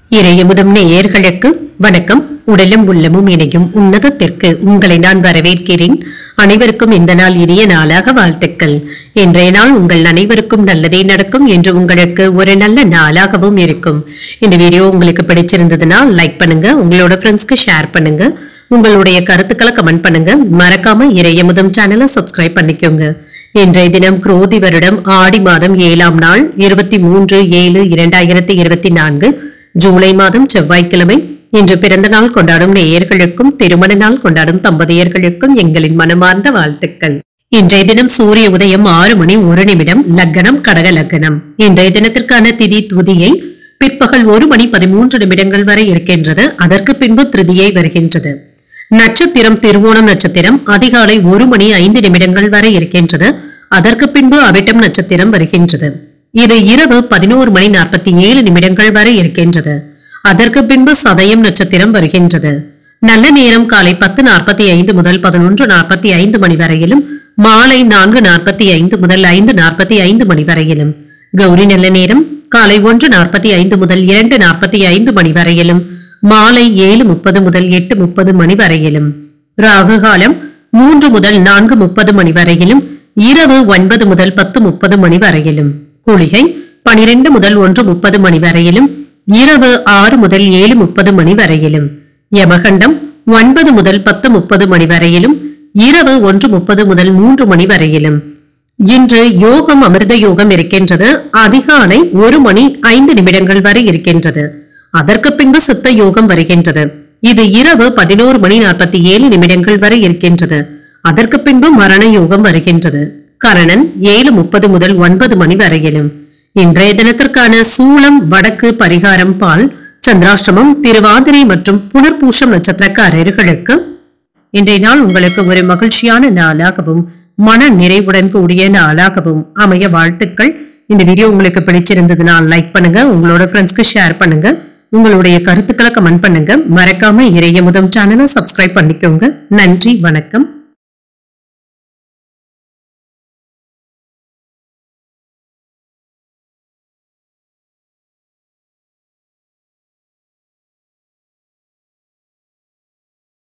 இறையமுதம் நேயர்களுக்கு வணக்கம். உடலும் உள்ளமும் இணையும் உன்னதத்திற்கு உங்களை நான் வரவேற்கிறேன். அனைவருக்கும் இந்த நாள் இனிய நாளாக வாழ்த்துக்கள். இன்றைய நாள் உங்கள் அனைவருக்கும் நல்லதே நடக்கும் என்று உங்களுக்கு ஒரு நல்ல நாளாகவும் இருக்கும். இந்த வீடியோ உங்களுக்கு பிடிச்சிருந்ததுன்னா லைக் பண்ணுங்க, உங்களோட ஃப்ரெண்ட்ஸ்க்கு ஷேர் பண்ணுங்க, உங்களுடைய கருத்துக்களை கமெண்ட் பண்ணுங்க. மறக்காம இறையமுதம் சேனலை சப்ஸ்கிரைப் பண்ணிக்கோங்க. இன்றைய தினம் குரோதி வருடம் ஆடி மாதம் 7ஆம் நாள் 23/7/2024 ஜூலை மாதம் செவ்வாய்க்கிழமை. இன்று பிறந்த நாள் கொண்டாடும் நேயர்களுக்கும் திருமண நாள் கொண்டாடும் தம்பதியர்களுக்கும் எங்களின் மனமார்ந்த வாழ்த்துக்கள். இன்றைய தினம் சூரிய உதயம் 6:01 லக்னம் கடக லக்னம். இன்றைய தினத்திற்கான திதி துதியை பிற்பகல் 1:13 வரை இருக்கின்றது. அதற்கு பின்பு திருதியை வருகின்றது. நட்சத்திரம் திருவோணம் நட்சத்திரம் அதிகாலை 1:05 வரை இருக்கின்றது. அதற்கு பின்பு அவிட்டம் நட்சத்திரம் வருகின்றது. இது இரவு 11:47 வரை இருக்கின்றது. அதற்கு பின்பு சதயம் நட்சத்திரம் வருகின்றது. நல்ல நேரம் காலை 10:45 முதல் 11:45 மணி வரையிலும், மாலை 4:45 முதல் 5:45 மணி வரையிலும். கௌரி நல்ல நேரம் காலை 1:45 முதல் 2:45 மணி வரையிலும், மாலை 7:30 முதல் 8:30 மணி வரையிலும். ராகு காலம் 3 முதல் 4:30 மணி வரையிலும், இரவு 9 முதல் 10:30 மணி வரையிலும். குளிகை 12 முதல் 1:30 மணி வரையிலும், இரவு 6 முதல் 7:30 மணி வரையிலும். யமகண்டம் 9 முதல் 10:30 மணி வரையிலும், இரவு 1:30 முதல் 3 மணி வரையிலும். இன்று யோகம் அமிர்த யோகம் இருக்கின்றது. அதிகாலை 1:05 வரை இருக்கின்றது. அதற்கு பின்பு சித்த யோகம் வருகின்றது. இது இரவு 11:47 வரை இருக்கின்றது. அதற்கு பின்பு மரண யோகம் வருகின்றது. கரணன் 7:30 முதல் 9 மணி வரையிலும். இன்றைய தினத்திற்கான சூலம் வடக்கு, பரிகாரம் பால். சந்திராஷ்டமம் திருவாதிரை மற்றும் புனர்பூசம் நட்சத்திரக்காரர்களுக்கு இன்றைய நாள் உங்களுக்கு ஒரு மகிழ்ச்சியான நாளாகவும் மன நிறைவுடன் கூடிய நாளாகவும் அமைய வாழ்த்துக்கள். இந்த வீடியோ உங்களுக்கு பிடிச்சிருந்ததுனால் லைக் பண்ணுங்க, உங்களோட ஃப்ரெண்ட்ஸ்க்கு ஷேர் பண்ணுங்க, உங்களுடைய கருத்துக்களை கமெண்ட் பண்ணுங்க. மறக்காம இறையமுதம் சேனலை சப்ஸ்கிரைப் பண்ணிக்கோங்க. நன்றி, வணக்கம்.